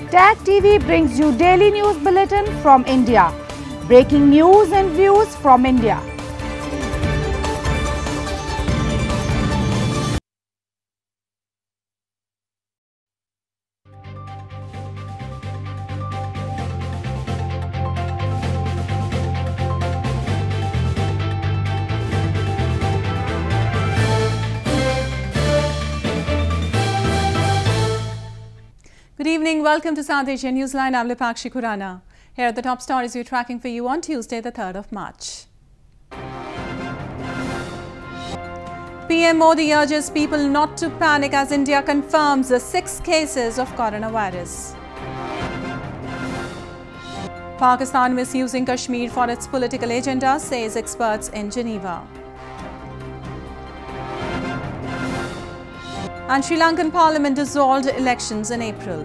TAG TV brings you daily news bulletin from India. Breaking news and views from India. Good evening. Welcome to South Asia Newsline. I'm Lipakshi Khurana. Here are the top stories we're tracking for you on Tuesday, the 3rd of March. PM Modi urges people not to panic as India confirms the 6 cases of coronavirus. Pakistan misusing Kashmir for its political agenda, says experts in Geneva. And Sri Lankan Parliament dissolved elections in April.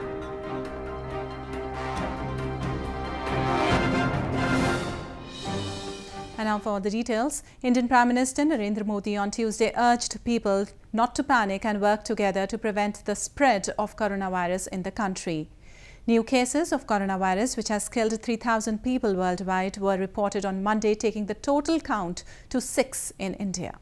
And now for the details. Indian Prime Minister Narendra Modi on Tuesday urged people not to panic and work together to prevent the spread of coronavirus in the country. New cases of coronavirus, which has killed 3,000 people worldwide, were reported on Monday, taking the total count to 6 in India.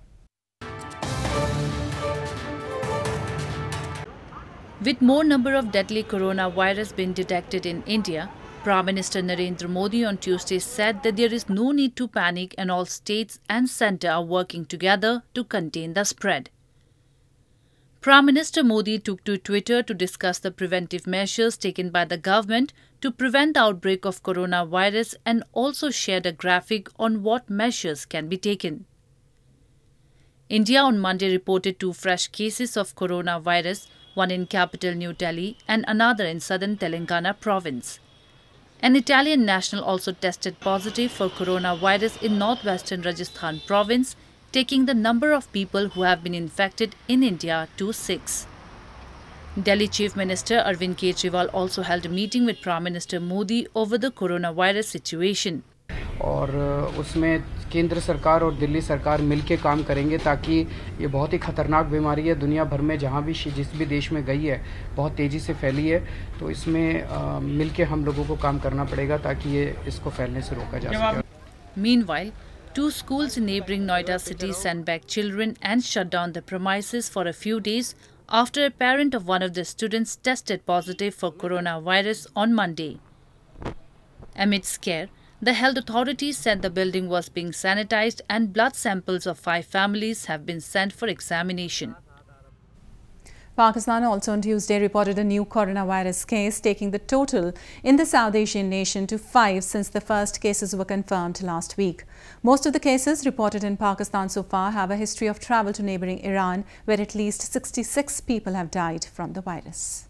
With more number of deadly coronavirus being detected in India, Prime Minister Narendra Modi on Tuesday said that there is no need to panic and all states and centre are working together to contain the spread. Prime Minister Modi took to Twitter to discuss the preventive measures taken by the government to prevent the outbreak of coronavirus and also shared a graphic on what measures can be taken. India on Monday reported 2 fresh cases of coronavirus, one in capital New Delhi and another in southern Telangana province. An Italian national also tested positive for coronavirus in northwestern Rajasthan province, taking the number of people who have been infected in India to 6. Delhi Chief Minister Arvind Kejriwal also held a meeting with Prime Minister Modi over the coronavirus situation. और उसमें केंद्र सरकार और दिल्ली सरकार मिलके काम करेंगे ताकि ये बहुत ही खतरनाक बीमारी है, दुनिया भर में जहाँ भी जिस भी देश में गई है बहुत तेज़ी से फैली है, तो इसमें मिलके हम लोगों को काम करना पड़ेगा ताकि ये इसको फैलने से रोका जा सके. Meanwhile, 2 schools in neighbouring Noida city sent back children and shut down the premises for a few days after a parent of one of the students tested positive for coronavirus on Monday. Amid scare, the health authorities said the building was being sanitized and blood samples of 5 families have been sent for examination. Pakistan also on Tuesday reported a new coronavirus case, taking the total in the South Asian nation to 5 since the first cases were confirmed last week. Most of the cases reported in Pakistan so far have a history of travel to neighbouring Iran, where at least 66 people have died from the virus.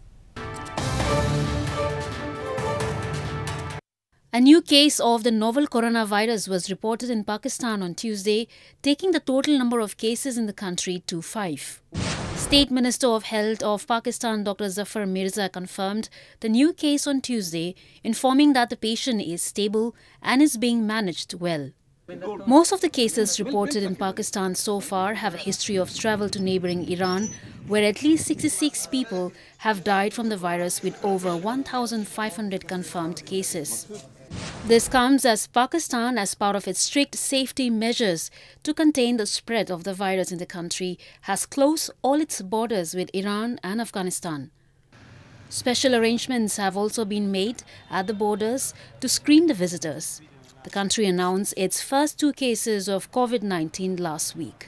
A new case of the novel coronavirus was reported in Pakistan on Tuesday, taking the total number of cases in the country to 5. State Minister of Health of Pakistan Dr. Zafar Mirza confirmed the new case on Tuesday, informing that the patient is stable and is being managed well. Most of the cases reported in Pakistan so far have a history of travel to neighbouring Iran, where at least 66 people have died from the virus with over 1,500 confirmed cases. This comes as Pakistan, as part of its strict safety measures to contain the spread of the virus in the country, has closed all its borders with Iran and Afghanistan. Special arrangements have also been made at the borders to screen the visitors. The country announced its first 2 cases of COVID-19 last week.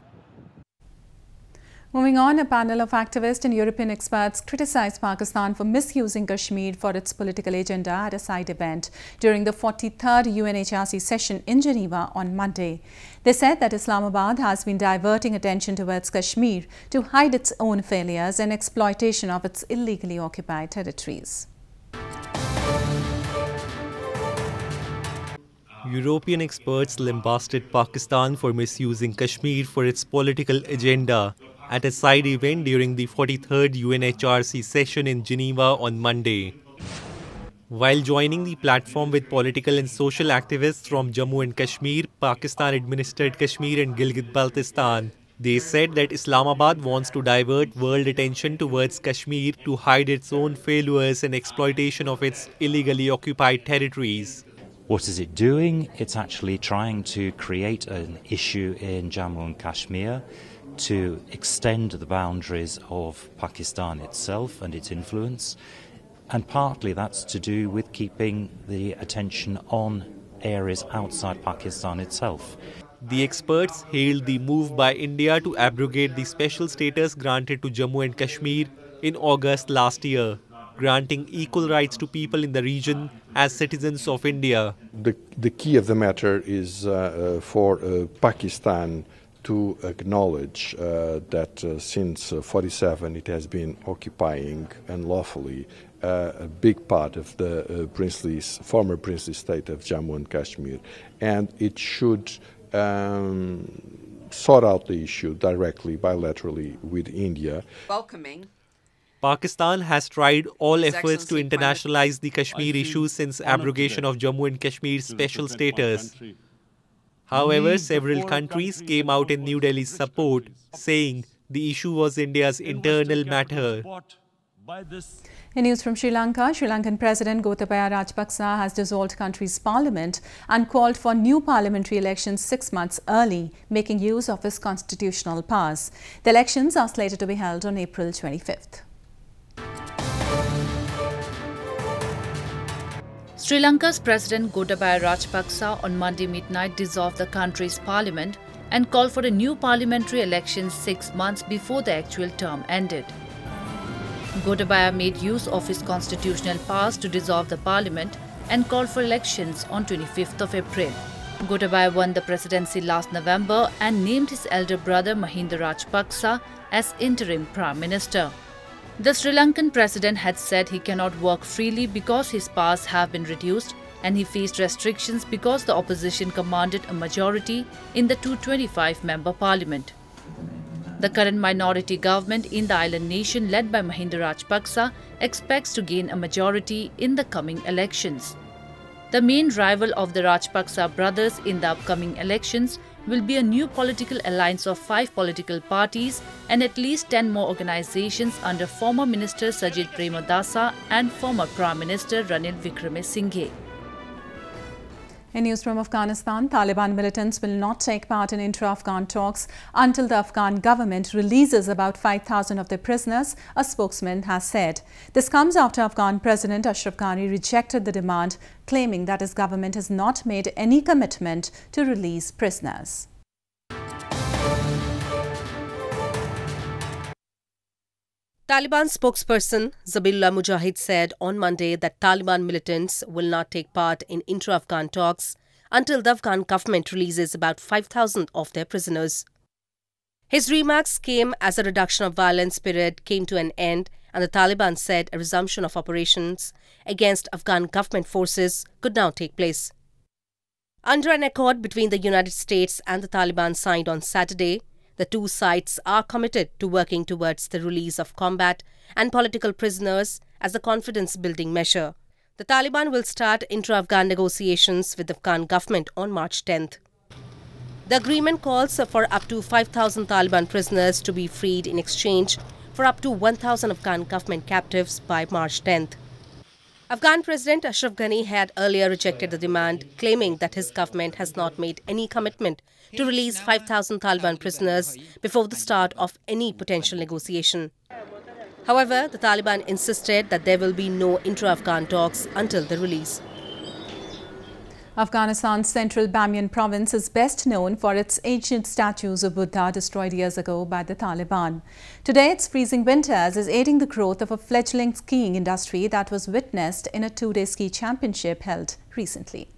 Moving on, a panel of activists and European experts criticized Pakistan for misusing Kashmir for its political agenda at a side event during the 43rd UNHRC session in Geneva on Monday. They said that Islamabad has been diverting attention towards Kashmir to hide its own failures and exploitation of its illegally occupied territories. European experts lambasted Pakistan for misusing Kashmir for its political agenda at a side event during the 43rd UNHRC session in Geneva on Monday. While joining the platform with political and social activists from Jammu and Kashmir, Pakistan-administered Kashmir and Gilgit-Baltistan, They said that Islamabad wants to divert world attention towards Kashmir to hide its own failures and exploitation of its illegally occupied territories. What is it doing? It's actually trying to create an issue in Jammu and Kashmir to extend the boundaries of Pakistan itself and its influence. And partly that's to do with keeping the attention on areas outside Pakistan itself. The experts hailed the move by India to abrogate the special status granted to Jammu and Kashmir in August last year, granting equal rights to people in the region as citizens of India. The key of the matter is for Pakistan to acknowledge that since 1947 it has been occupying unlawfully a big part of the former princely state of Jammu and Kashmir, and it should sort out the issue directly, bilaterally with India. Welcoming. Pakistan has tried all efforts to internationalize the Kashmir issue since abrogation of Jammu and Kashmir's special status. However, several countries came out in New Delhi's support, saying the issue was India's internal matter. In news from Sri Lanka, Sri Lankan President Gotabaya Rajapaksa has dissolved country's parliament and called for new parliamentary elections 6 months early, making use of his constitutional powers. The elections are slated to be held on April 25th. Sri Lanka's President Gotabaya Rajapaksa on Monday midnight dissolved the country's parliament and called for a new parliamentary election 6 months before the actual term ended. Gotabaya made use of his constitutional powers to dissolve the parliament and called for elections on 25th of April. Gotabaya won the presidency last November and named his elder brother Mahinda Rajapaksa as interim prime minister. The Sri Lankan president had said he cannot work freely because his powers have been reduced, and he faced restrictions because the opposition commanded a majority in the 225-member parliament. The current minority government in the island nation led by Mahinda Rajapaksa expects to gain a majority in the coming elections. The main rival of the Rajapaksa brothers in the upcoming elections will be a new political alliance of 5 political parties and at least 10 more organizations under former Minister Sajid Premadasa and former Prime Minister Ranil Wickremesinghe. In news from Afghanistan, Taliban militants will not take part in intra-Afghan talks until the Afghan government releases about 5,000 of their prisoners, a spokesman has said. This comes after Afghan President Ashraf Ghani rejected the demand, claiming that his government has not made any commitment to release prisoners. Taliban spokesperson Zabihullah Mujahid said on Monday that Taliban militants will not take part in intra-Afghan talks until the Afghan government releases about 5,000 of their prisoners. His remarks came as a reduction of violence period came to an end, and the Taliban said a resumption of operations against Afghan government forces could now take place. Under an accord between the United States and the Taliban signed on Saturday, the two sides are committed to working towards the release of combat and political prisoners as a confidence-building measure. The Taliban will start intra-Afghan negotiations with the Afghan government on March 10th. The agreement calls for up to 5,000 Taliban prisoners to be freed in exchange for up to 1,000 Afghan government captives by March 10th. Afghan President Ashraf Ghani had earlier rejected the demand, claiming that his government has not made any commitment to release 5,000 Taliban prisoners before the start of any potential negotiation. However, the Taliban insisted that there will be no intra-Afghan talks until the release. Afghanistan's central Bamiyan province is best known for its ancient statues of Buddha destroyed years ago by the Taliban. Today, its freezing winters is aiding the growth of a fledgling skiing industry that was witnessed in a 2-day ski championship held recently.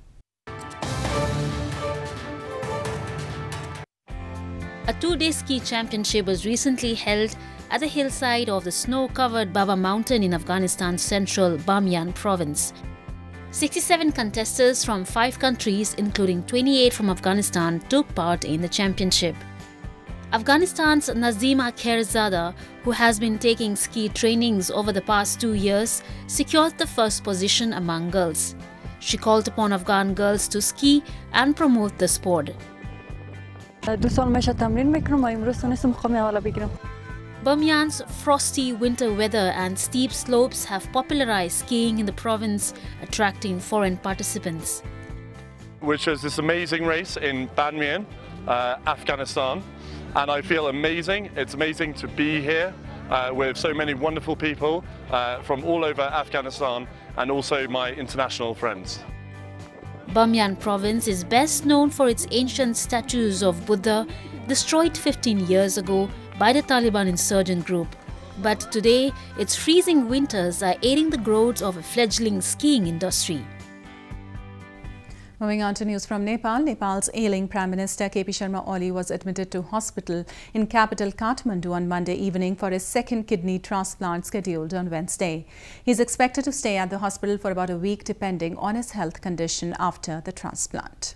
A 2-day ski championship was recently held at the hillside of the snow-covered Baba Mountain in Afghanistan's central Bamiyan province. 67 contestants from 5 countries, including 28 from Afghanistan, took part in the championship. Afghanistan's Nazima Khairzada, who has been taking ski trainings over the past 2 years, secured the first position among girls. She called upon Afghan girls to ski and promote the sport. 2 سال میشه تمرین میکنم و امروز تونستم مقام اول بگیرم. Bamyan's frosty winter weather and steep slopes have popularized skiing in the province, attracting foreign participants. Which is this amazing race in Bamyan, Afghanistan, and I feel amazing. It's amazing to be here with so many wonderful people from all over Afghanistan and also my international friends. Bamyan province is best known for its ancient statues of Buddha destroyed 15 years ago by the Taliban insurgent group. But today, its freezing winters are aiding the growth of a fledgling skiing industry. Moving on to news from Nepal, Nepal's ailing Prime Minister KP Sharma Oli was admitted to hospital in capital Kathmandu on Monday evening for his second kidney transplant scheduled on Wednesday. He is expected to stay at the hospital for about a week depending on his health condition after the transplant.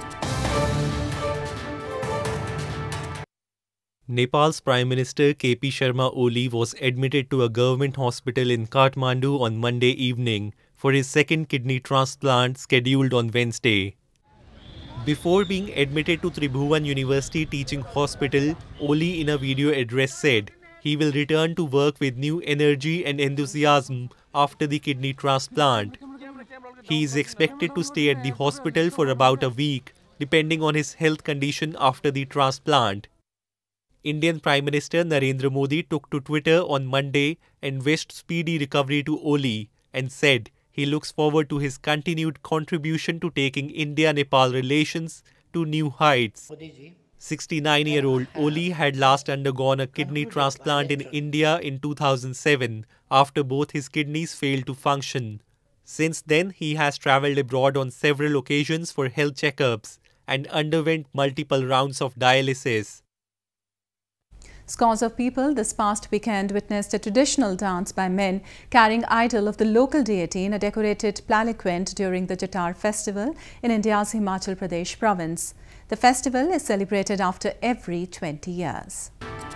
Nepal's Prime Minister KP Sharma Oli was admitted to a government hospital in Kathmandu on Monday evening for his second kidney transplant scheduled on Wednesday. Before being admitted to Tribhuvan University Teaching Hospital, Oli in a video address said he will return to work with new energy and enthusiasm after the kidney transplant. He is expected to stay at the hospital for about a week, depending on his health condition after the transplant. Indian Prime Minister Narendra Modi took to Twitter on Monday and wished speedy recovery to Oli and said he looks forward to his continued contribution to taking India-Nepal relations to new heights. 69-year-old Oli had last undergone a kidney transplant in India in 2007 after both his kidneys failed to function. Since then, he has travelled abroad on several occasions for health checkups and underwent multiple rounds of dialysis. Scores of people this past weekend witnessed a traditional dance by men carrying idol of the local deity in a decorated palanquin during the Jatar festival in India's Himachal Pradesh province. The festival is celebrated after every 20 years.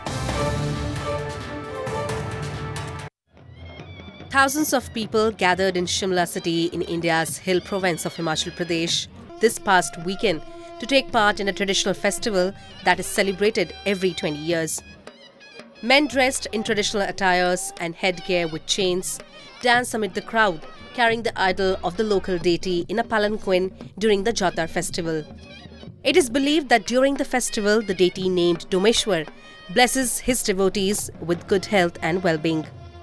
Thousands of people gathered in Shimla city in India's hill province of Himachal Pradesh this past weekend to take part in a traditional festival that is celebrated every 20 years. Men dressed in traditional attires and headgear with chains dance amid the crowd, carrying the idol of the local deity in a palanquin during the Jatar festival. It is believed that during the festival, the deity named Domeshwar blesses his devotees with good health and well-being.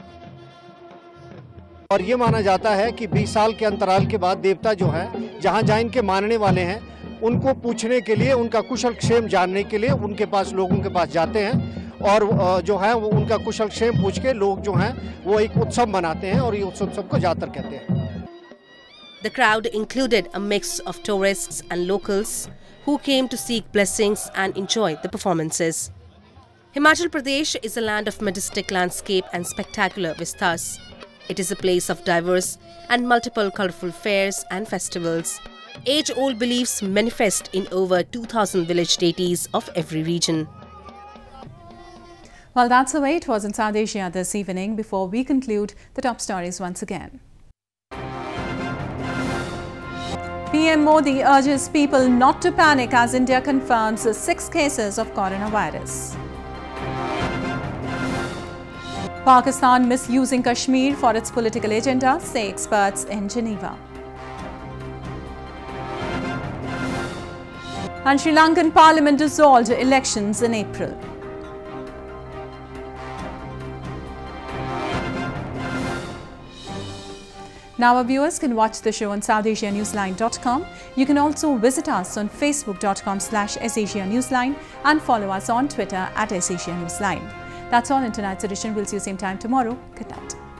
और ये माना जाता है कि 20 साल के अंतराल के बाद देवता जो है जहाँ इनके मानने वाले हैं उनको पूछने के लिए, उनका कुशल क्षेम जानने के लिए उनके पास लोगों के पास जाते हैं और जो है वो उनका कुशल क्षेम पूछ के लोग जो हैं वो एक उत्सव मनाते हैं और ये उत्सव को जातर कहते हैं. The crowd included a mix of tourists and locals who came to seek blessings and enjoy the performances. Himachal Pradesh is a land of majestic landscape and spectacular vistas. It is a place of diverse and multiple colorful fairs and festivals. Age-old beliefs manifest in over 2,000 village deities of every region. Well, that's the way it was in South Asia this evening. Before we conclude, the top stories once again. PM Modi urges people not to panic as India confirms 6 cases of coronavirus. Pakistan misusing Kashmir for its political agenda, say experts in Geneva. And Sri Lankan Parliament dissolved elections in April. Now our viewers can watch the show on SouthAsiaNewsline.com. You can also visit us on Facebook.com/SAsiaNewsline and follow us on Twitter @SAsiaNewsline. That's all in tonight's edition. We'll see you same time tomorrow. Good night.